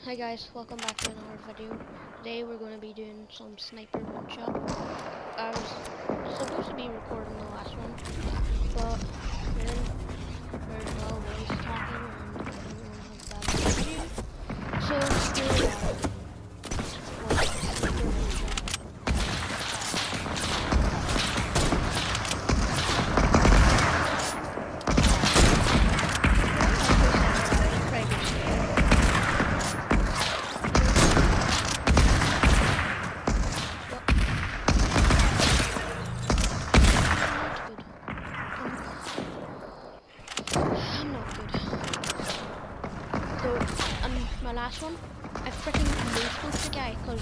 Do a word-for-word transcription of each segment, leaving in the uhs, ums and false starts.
Hi guys, welcome back to another video. Today we're going to be doing some sniper one shot. I was supposed to be recording the last one, but then there's no voice talking and everyone has bad connection. So here we are. Well, sniper one shot. My last one, I freaking no-scoped the guy because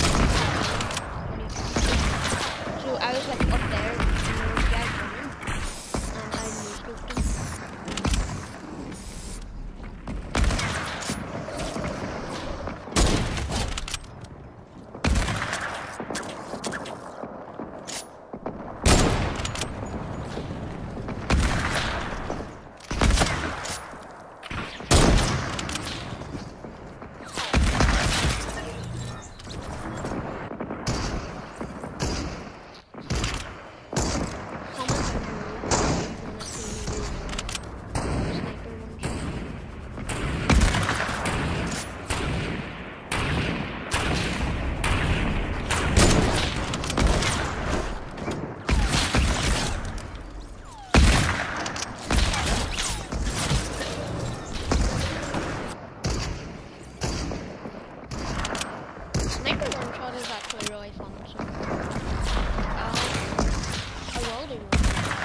so I was like up there and there was a guy coming and I no-scoped him. Sniper one shot is actually really fun, so uh, I will do one.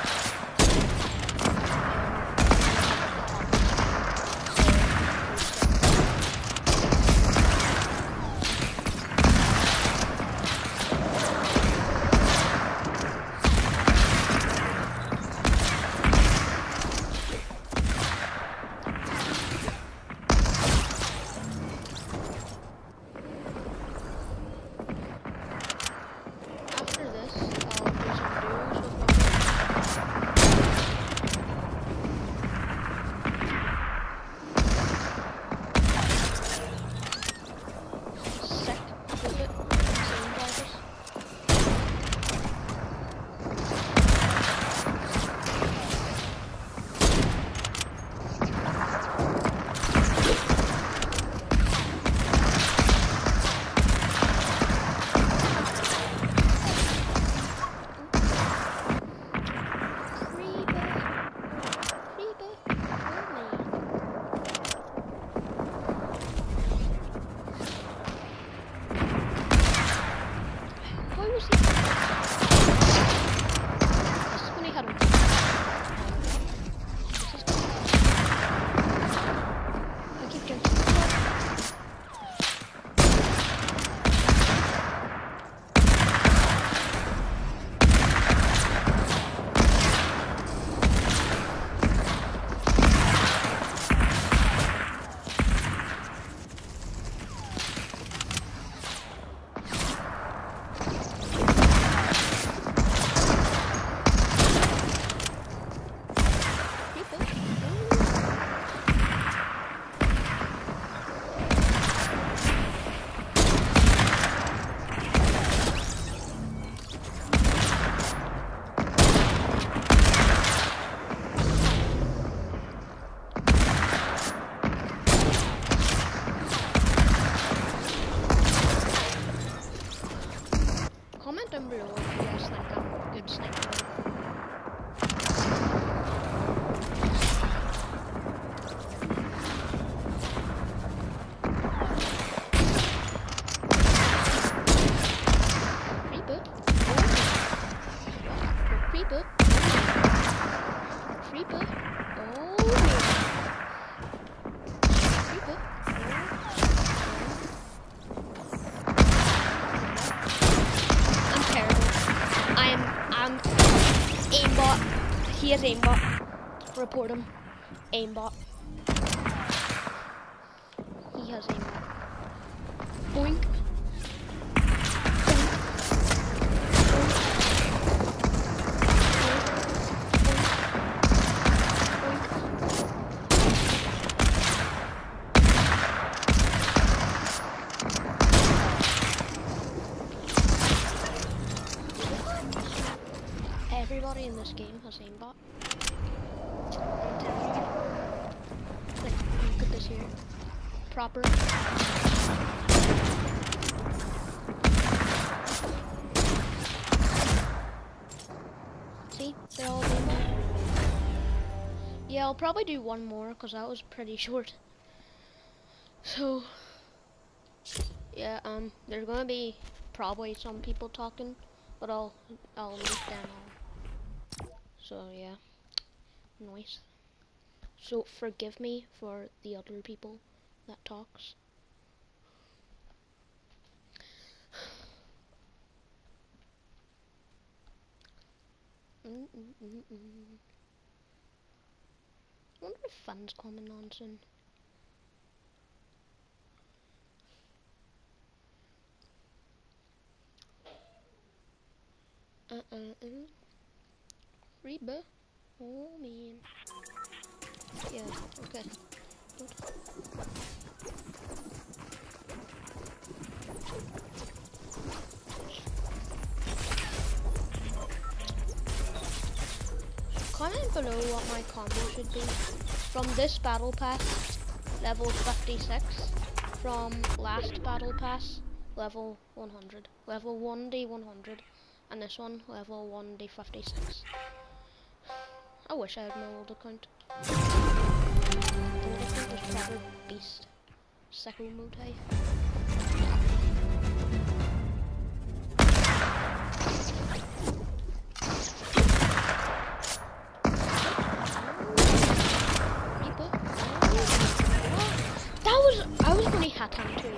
Comment down below if you guys think I'm a good sniper. Reboot. Reboot. Reboot. Oh Reboot. Um, aimbot. He has aimbot. Report him. Aimbot. He has aimbot. Boink. this game has aimbot. I'm telling you. Like, look at this here. Proper. See? They're all aimbot. Yeah, I'll probably do one more because that was pretty short. So, yeah, um, there's gonna be probably some people talking, but I'll I'll mute them all. So yeah, noise. So forgive me for the other people that talks. Mm -mm -mm -mm. I wonder if fun's coming on soon. Uh uh uh. Reba. Oh man. Yeah. Okay. Good. Comment below what my combo should be from this battle pass, level fifty-six, from last battle pass, level one hundred, level one D one hundred, and this one, level one D fifty-six. I wish I had my old account. The old account was proper beast. Sicko mode, hey. I was going to hit him too.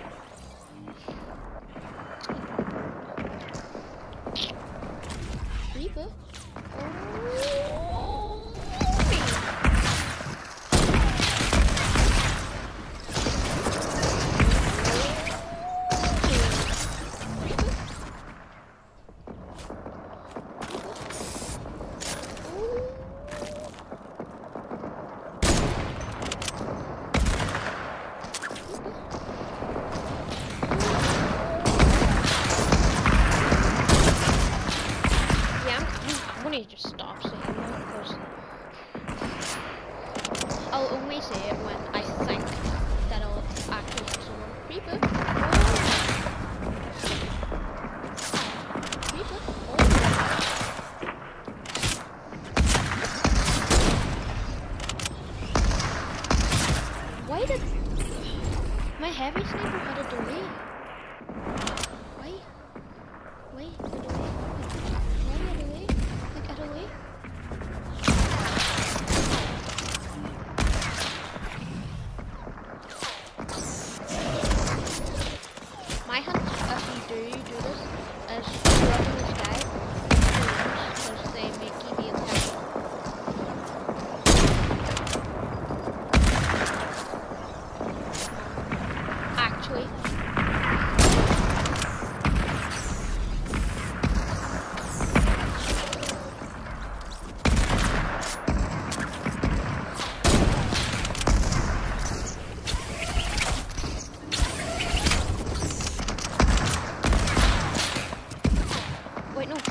Reaper. Just stop saying that because I'll only say it when I think that I'll actually hit someone. Reaper. Oh. Reaper. Oh. Why did my heavy sniper had a delay? Why? Why? A delay? Why a delay? Get away. My hunt, if you do do this, is run in the sky because they make you be attacked. Actually. Wait, no.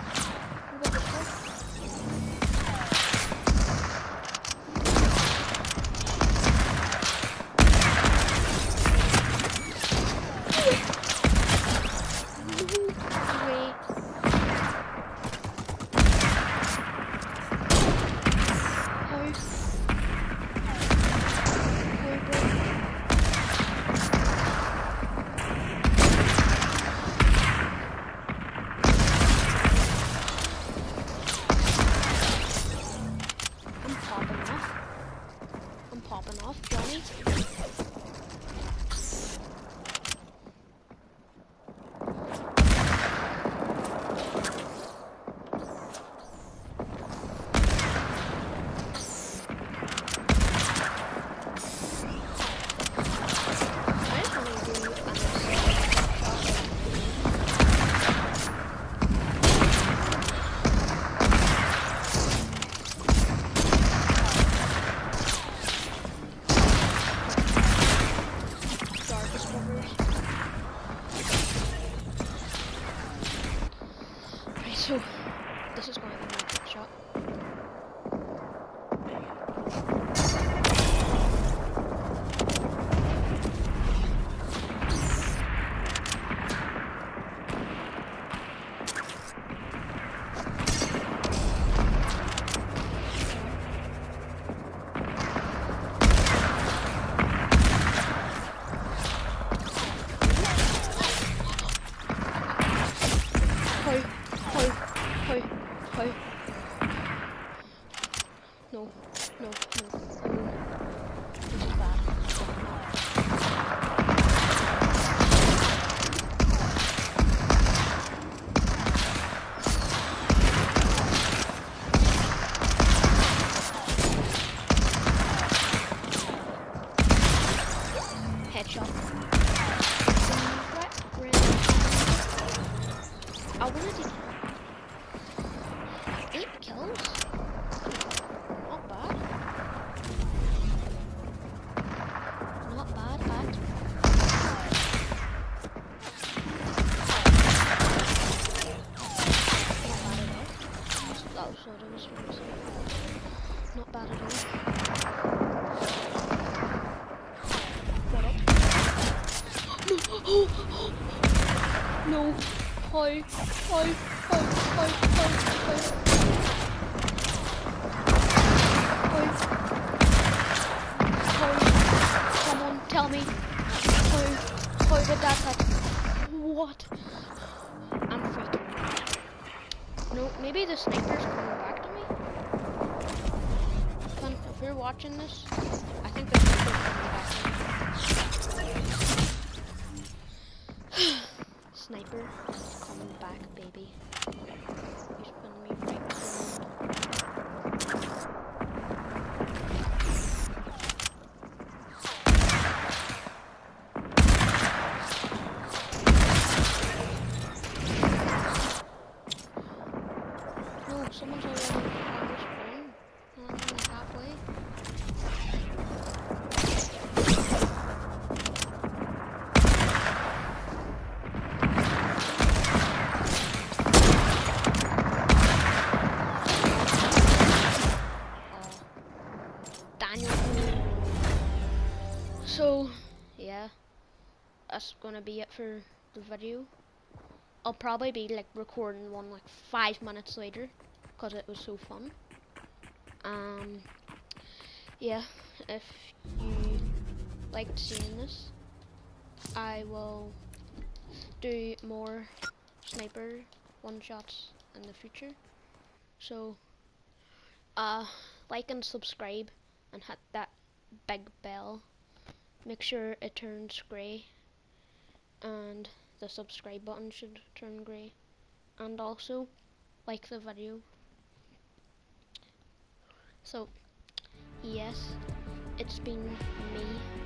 Popping off, Johnny. So, this is going to be my trick shot. I wanted to eight kills. Not bad. Not bad, bad. That was what I was trying to say. Not bad at all. What up? No! No! Hi! Hi! Hi! Hi! Hi! Hi! Hi! Hi! Someone tell me! Hi! Hi! Did that happen? What? I'm freaking. No, maybe the sniper's coming back to me. Fun, if you're watching this, I think the sniper's coming back to me. Sniper, coming back, baby. He's putting me right behind. No, someone's already on this phone. Not only halfway. So, yeah, that's gonna be it for the video. I'll probably be like recording one like five minutes later because it was so fun. Um, yeah, if you liked seeing this, I will do more sniper one shots in the future. So, uh, like and subscribe and hit that big bell. Make sure it turns grey, and the subscribe button should turn grey, and also like the video. So yes, it's been me,